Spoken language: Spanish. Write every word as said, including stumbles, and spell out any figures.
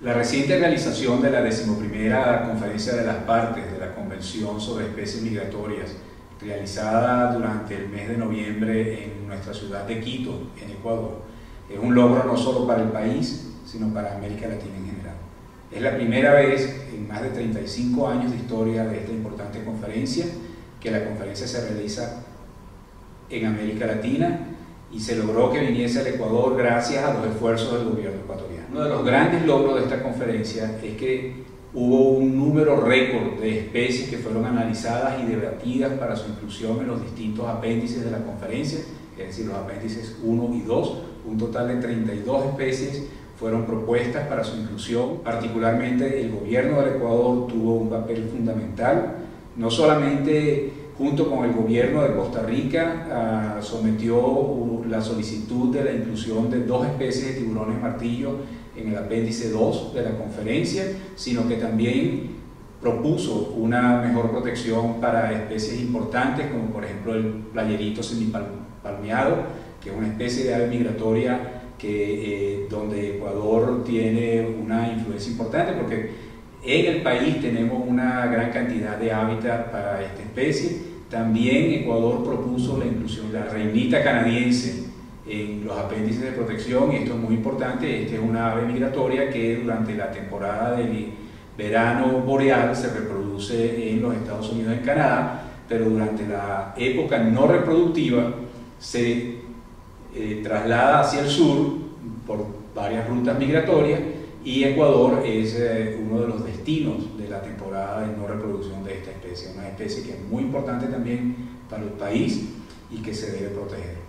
La reciente realización de la decimoprimera Conferencia de las Partes de la Convención sobre Especies Migratorias, realizada durante el mes de noviembre en nuestra ciudad de Quito, en Ecuador, es un logro no solo para el país, sino para América Latina en general. Es la primera vez en más de treinta y cinco años de historia de esta importante conferencia que la conferencia se realiza en América Latina y se logró que viniese al Ecuador gracias a los esfuerzos del gobierno ecuatoriano. Uno de los grandes logros de esta conferencia es que hubo un número récord de especies que fueron analizadas y debatidas para su inclusión en los distintos apéndices de la conferencia, es decir, los apéndices uno y dos, un total de treinta y dos especies fueron propuestas para su inclusión. Particularmente el gobierno del Ecuador tuvo un papel fundamental, no solamente junto con el gobierno de Costa Rica uh, sometió uh, la solicitud de la inclusión de dos especies de tiburones martillo en el apéndice dos de la conferencia, sino que también propuso una mejor protección para especies importantes como por ejemplo el playerito semipalmeado, que es una especie de ave migratoria que, eh, donde Ecuador tiene una influencia importante porque en el país tenemos una gran cantidad de hábitat para esta especie. También Ecuador propuso la inclusión de la reinita canadiense en los apéndices de protección, y esto es muy importante. Esta es una ave migratoria que durante la temporada del verano boreal se reproduce en los Estados Unidos y en Canadá, pero durante la época no reproductiva se eh, traslada hacia el sur por varias rutas migratorias, y Ecuador es eh, uno de los destinos de la temporada de no reproducción de esta especie, una especie que es muy importante también para el país y que se debe proteger.